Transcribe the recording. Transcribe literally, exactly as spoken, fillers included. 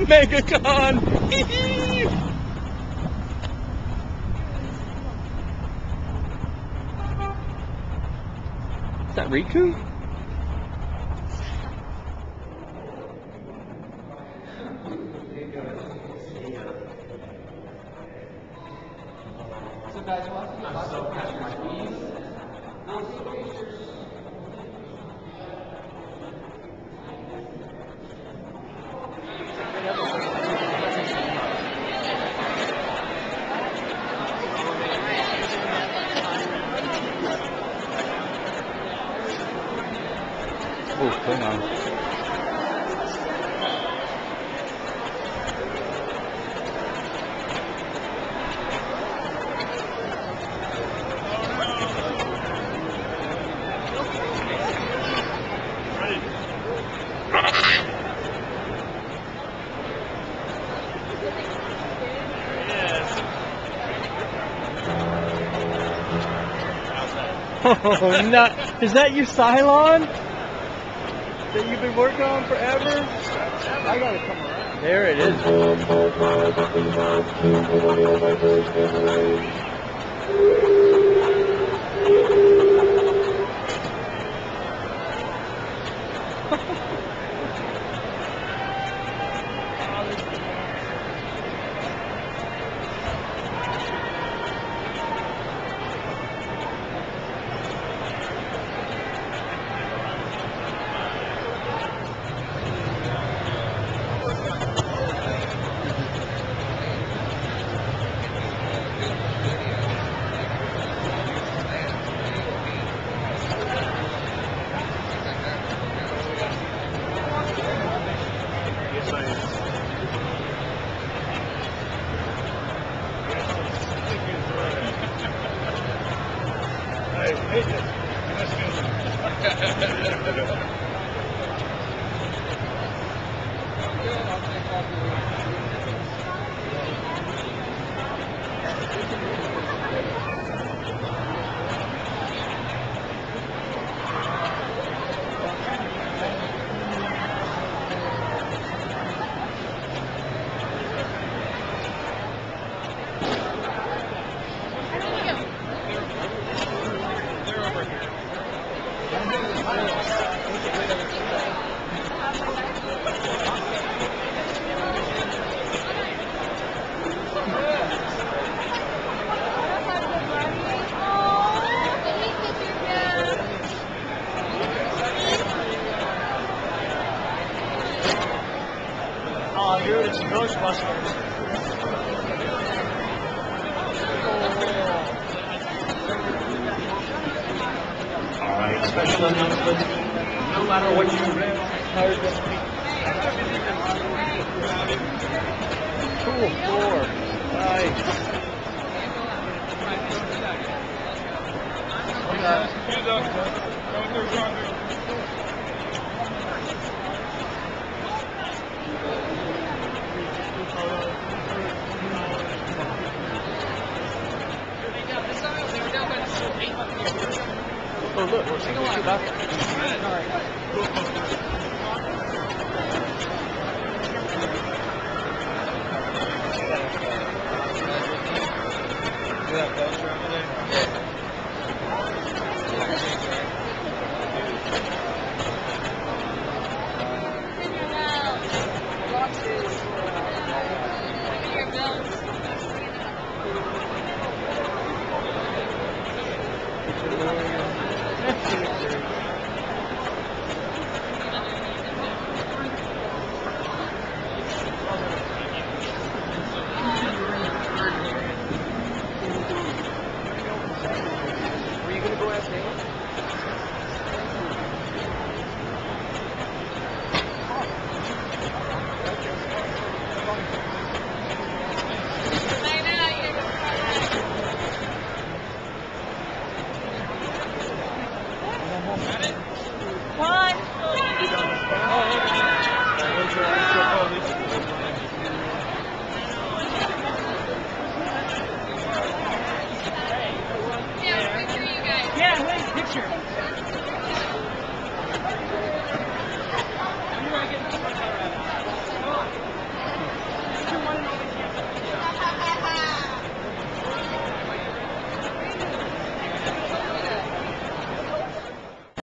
MegaCon! Is that Riku? So guys, welcome. I'm so happy my fees. Oh, hang on. Oh, no. Is that your Cylon? That you've been working on forever? I gotta come around. There it is. Oh, dude, it's Ghostbusters. Alright, special announcement. No matter what you read, heard, Cool floor. Nice. Oh look, we're singing about